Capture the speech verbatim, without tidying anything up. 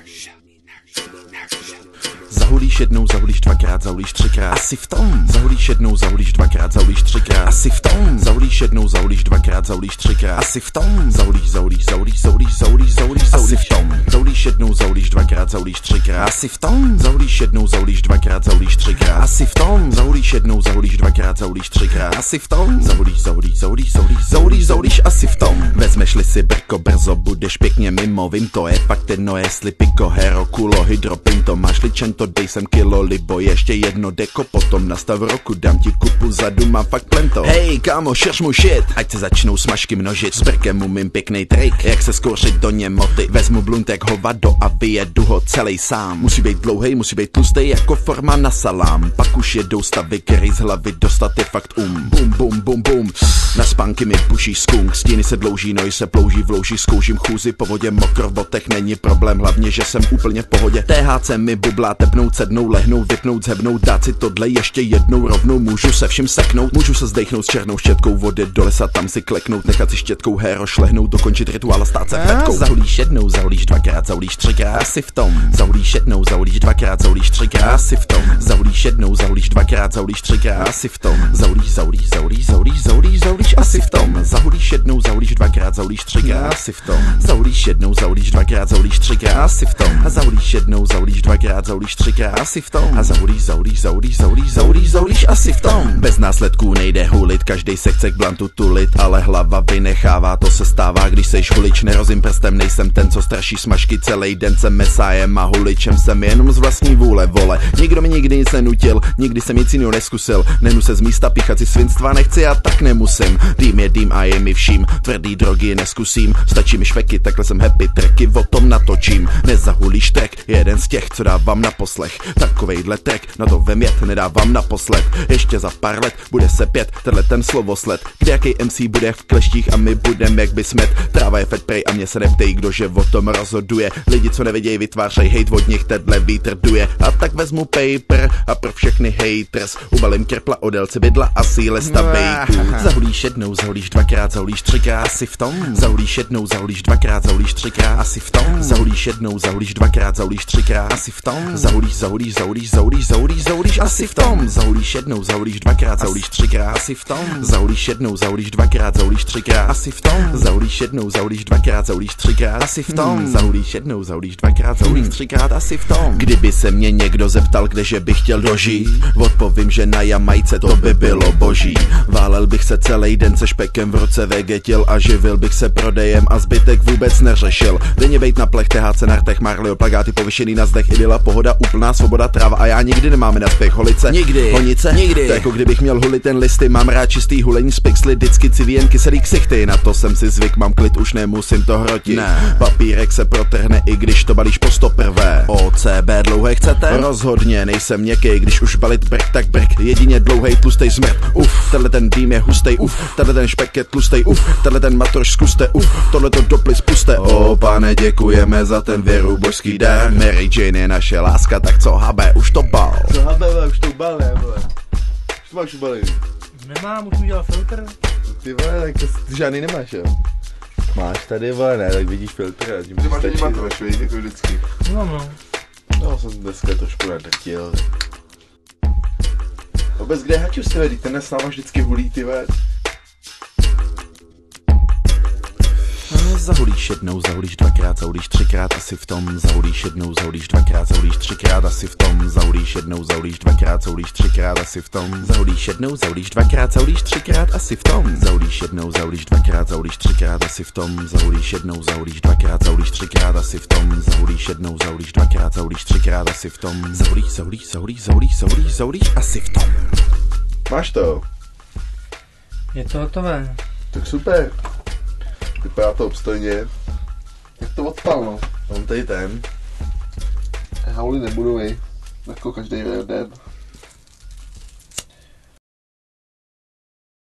Zahulíš jednou, zahulíš dvakrát, zahulíš třikrát, asi v tom. Zahulíš jednou, zahulíš dvakrát, zahulíš třikrát, asi v tom. Zahulíš jednou, zahulíš dvakrát, zahulíš třikrát, asi v tom. Zahulíš, zahulíš, zahulíš, zahulíš, zahulíš, zahulíš, asi v tom. Zahulíš jednou, zahulíš dvakrát, zahulíš třikrát, asi v tom. Zahulíš jednou, zahulíš dvakrát, zahulíš třikrát, asi v tom. Zahulíš jednou, zahulíš dvakrát, zahulíš třikrát, asi v tom. Zahulíš, zahulíš, zahulíš, zahulíš, zahulíš, zahulíš, asi v tom. Vezmeš-li si brko, brzo budeš pěkně mimo, vím to je fakt jedno, jestli piko, hero, kulo, hydropinto, máš-li čento, dej sem kilo libo, ještě jedno deko, potom nastav roku, dám ti kupu zadu, mám fakt plento. Hej kámo, šerš mu shit, ať se začnou smažky množit, s brkem umím pěknej trik, jak se skouřit do němoty, vezmu blunt jak hovado a vyjedu ho celý sám. Musí být dlouhej, musí být tlustej jako forma na salám, pak už jedou stavy, který z hlavy dostat je fakt um. Bum bum bum bum, na spánky mi puší skunk, stíny se dlouží, noj se plouží v louži, zkouším chůzi po vodě, mokro v botech, není problém, hlavně že jsem úplně v pohodě. T H C mi bublá, tepnout, sednou, lehnout, vypnout, zhebnout, dát si tohle ještě jednou rovnou, můžu se vším seknout, můžu se zdechnout s černou štětkou vody do lesa, tam si kleknout, nechat si štětkou héro šlehnout, dokončit rituál a stát se fetkou. Zahulíš jednou, zahulíš dvakrát, zahulíš třikrát, asi v tom. Zahulíš jednou, zahulíš dvakrát, zahulíš třikrát, asi v tom. Zahulíš jednou, zahulíš dvakrát, zahulíš třikrát, asi v tom. Zahulíš, zahulíš, zahulíš, zahulíš, zahulíš, zahulíš, asi v tom. Zahulíš jednou, zahulíš dvakrát, zahulíš třikrát, asi v tom. Zahulíš jednou, zahulíš dvakrát, zahulíš třikrát, asi v tom. A zahulíš jednou, zahulíš dvakrát, zahulíš třikrát, asi v tom. A zahulíš, zahulíš, zahulíš, zahulíš, zahulíš, zahulíš, asi v tom. Bez následků nejde hulit, každej se chce k blantu tulit, ale hlava vynechává, to se stává, když seš hulič, nerozím prstem, nejsem ten, co straší smažky celý den, jsem mesájem a huličem jsem jenom z vlastní vůle, vole. Nikdo mi nikdy nic nenutil, nikdy jsem nic jiného neskusil, nenu se z místa píchat si svinstva nechci a tak nemusím. Dým je dým a je mi vším, tvrdý drogy neskusím, stačí mi šveky, takhle jsem happy, tracky o tom natočím. Nezahulíš track, jeden z těch, co dávám na poslech, takovejhle track, na to vemět nedávám naposled. Ještě za pár let bude se pět, tenhle ten slovosled, kde jaký M C bude v kleštích a my budem jak by smet. Tráva je fat prej a mě se neptej, kdože o tom rozhoduje. Lidi, co nevidějí, vytvářej hate, od nich tenhle vítr duje. A tak vezmu paper a pro všechny haters ubalím krpla o délce bydla a síle stabejků. Zahulíš jednou, zahulíš dvakrát, zahulíš třikrát, asi v tom. Zahulíš jednou, zahulíš dvakrát, zahulíš třikrát, asi v tom. Zahulíš jednou, zahulíš dvakrát, zahulíš třikrát, asi v tom. Zahulíš, zahulíš, zahulíš, zahulíš, zahulíš, zahulíš, asi v tom. Zahulíš jednou, zahulíš dvakrát, zahulíš třikrát, asi v tom. Zahulíš jednou, zahulíš dvakrát, zahulíš třikrát, asi v tom. Zahulíš jednou, zahulíš dvakrát, zahulíš třikrát, asi v tom. Zahulíš jednou, zahulíš dvakrát, zahulíš třikrát, asi v tom. Kdyby se mě někdo zeptal, kdeže bych chtěl dožít, odpovím, že na Jamajce to by bylo boží. Válel bych se celý den se špekem v ruce, vegetil a živil bych se prodejem a zbytek vůbec neřešil. Denně bejt na plech, T H C na rtech, Marlio, plagáty povyšený na zdech, idyla, pohoda, úplná svoboda, tráva a já nikdy nemáme na spěch holice. Nikdy, honice, nikdy. To jako kdybych měl hulit ten listy, mám rád čistý hulení z pixly, vždycky civíjen, kyselý ksichty, na to jsem si zvyk, mám klid, už nemusím to hrotit. Ne. Papírek se protrhne, i když to balíš po sto prvé. O C B dlouhé chcete? Rozhodně, nejsem měkkej, když už balit brk, tak brk, jedině dlouhej, tlustej smrt. Uf, tenhle ten dým je hustej, uf, tenhle ten špek je tlustej, uf, tenhle ten matroš zkuste, uf, tohle to dopli spuste. O pane, děkujeme za ten věru božský dar, Mary Jane je naše láska, tak co habe, už to bal. Co habe, už to bal, ne, vole. Už to máš ubalý. Nemám, už mi dělal filtr. Ty vole, tak to žádný nemáš, jo? Máš tady, vole, ne, tak vidíš filtr a tím ty máš ani matroš, víš, jako vždycky. No, no. No, jsem dneska trošku nadrtil. Vůbec kde haču se vedí, ten s náma vždycky hulí, ty vole. Zahulíš jednou, zahulíš dvakrát, zahulíš třikrát, asi v tom. Zahulíš jednou, zahulíš dvakrát, zahulíš třikrát, asi v tom. Zahulíš jednou, zahulíš dvakrát, zahulíš třikrát, asi v tom. Zahulíš jednou, zahulíš dvakrát, zahulíš třikrát, asi v tom. Zahulíš jednou, zahulíš dvakrát, zahulíš třikrát, asi v tom. Zahulíš jednou, zahulíš dvakrát, zahulíš třikrát, asi v tom. Zahulíš jednou, zahulíš dvakrát, zahulíš třikrát, asi v tom. Zahulíš, zahulíš, zahulíš, zahulíš, zahulíš, zahulíš, asi v tom. Máš to? Je to hotové. Tak super. Vypadá to obstojně. Jak to odpal, no? Mám tady ten. Hauly nebudou, jako každý den.